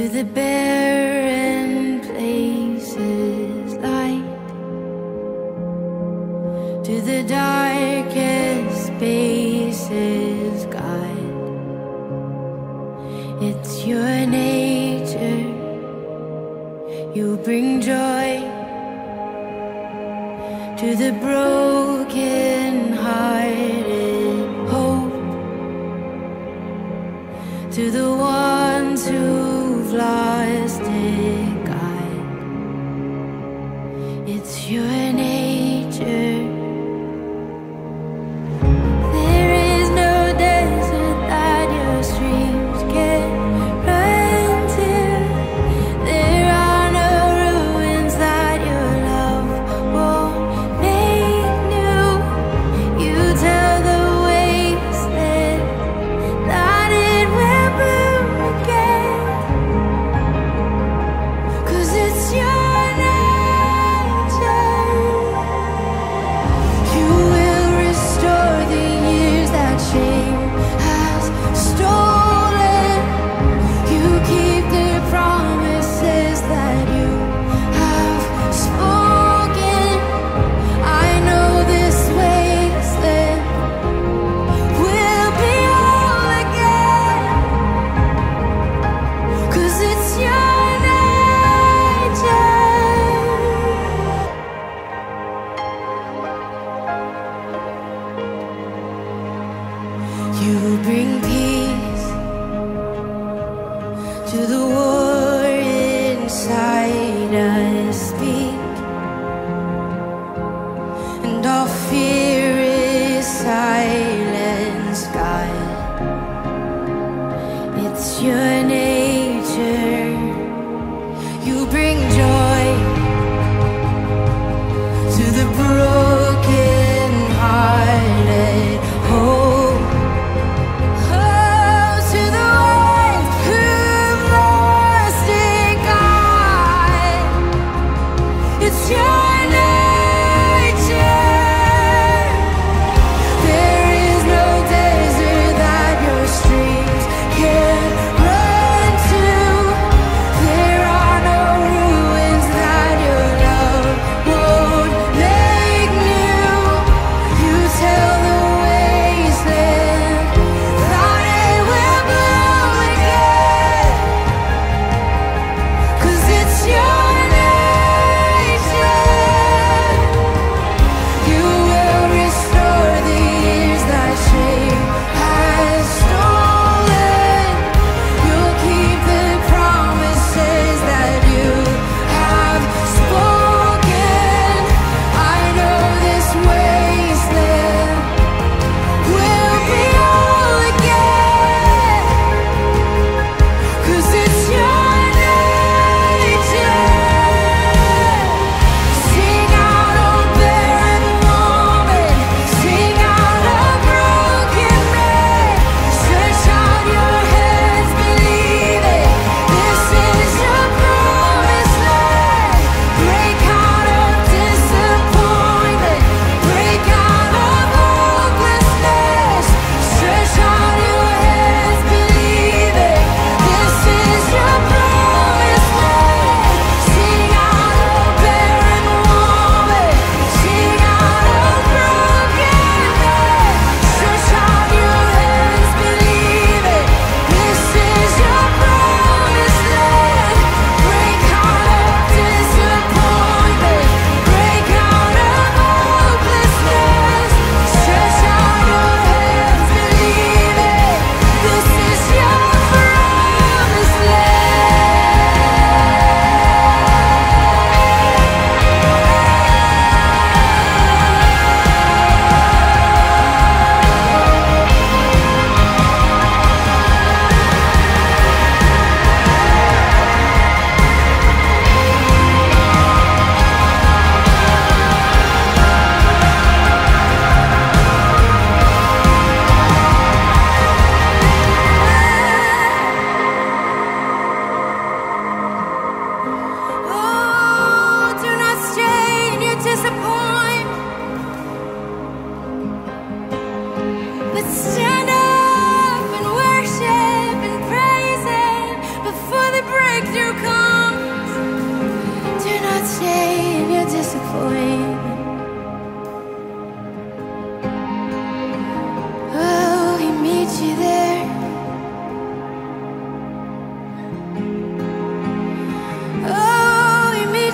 to the barren places, light to the darkest spaces, guide. It's your nature, you bring joy to the broken hearted, hope to the ones who've lost it, guide. It's your nature. There is no desert that your streams can't run to. There are no ruins that your love won't make new. You tell the wasteland that it will bloom again, 'cause it's your nature. You will restore the years that shame has stolen. You keep the promises that you have spoken. I know this wasteland will be whole again, 'cause it's your nature. You bring peace to the war inside us, speak, and all fear is silenced, God. It's your nature, you bring joy to the broken hearted, hope to the ones who've lost it, God. It's your nature. There is no desert that your streams can't run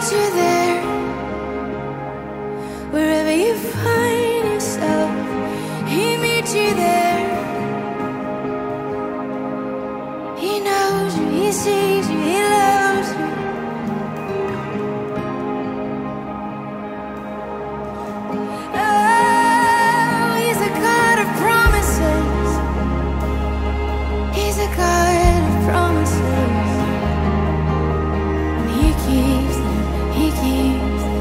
you there. Wherever you find yourself, He meets you there. He knows you, He sees you, He loves you. Oh, He's a God of promises. He's a God of promises. And He keeps them, He keeps them.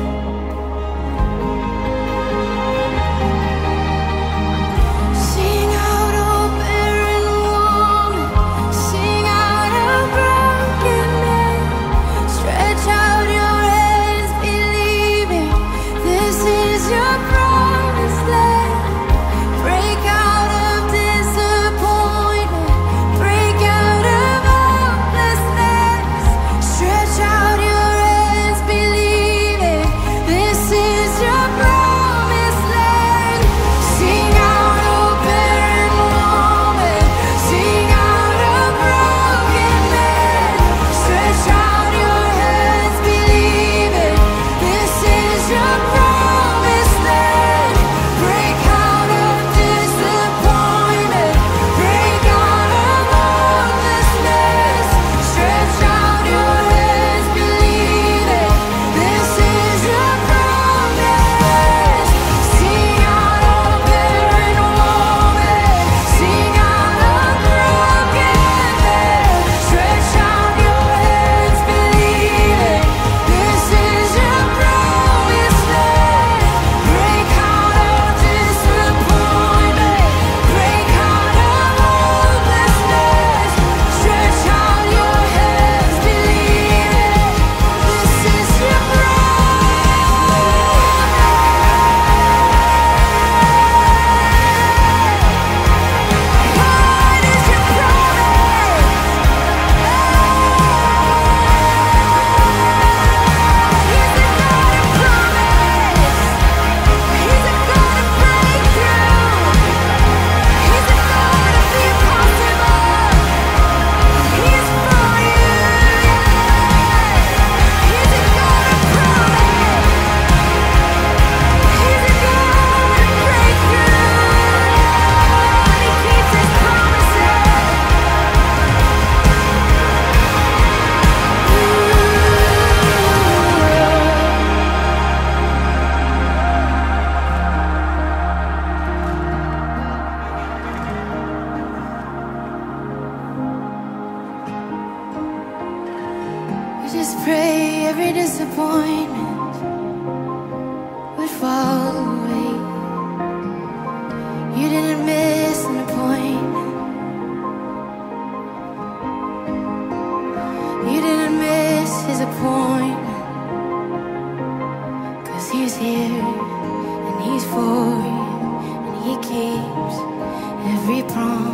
Sing out, oh barren woman, sing out, oh broken man. Stretch out your hands, believing this is your promised land. Break out of disappointment, break out of hopelessness. Stretch out your hands, believing this is your promised land. Sing out, oh barren woman, sing out, oh broken man. Stretch out your hands, believing this is your promised land. Break out of disappointment, break out of hopelessness. Stretch out your hands, believing this is your promise. Sing out, oh barren woman, sing out, oh broken man. Stretch out your hands, believing this is your promised land. Break out of disappointment, break out of hopelessness. Stretch out your hands, believing this is your God is your promise. He's a God of promise. He's a God of breakthrough. He's a God of the impossible. He's for you. He's a God of promise. He's a God of breakthrough. He keeps His promises. We just pray every disappointment would fall away. You didn't miss an appointment. You didn't miss His appointment. 'Cause He's here and He's for you, and He keeps every promise.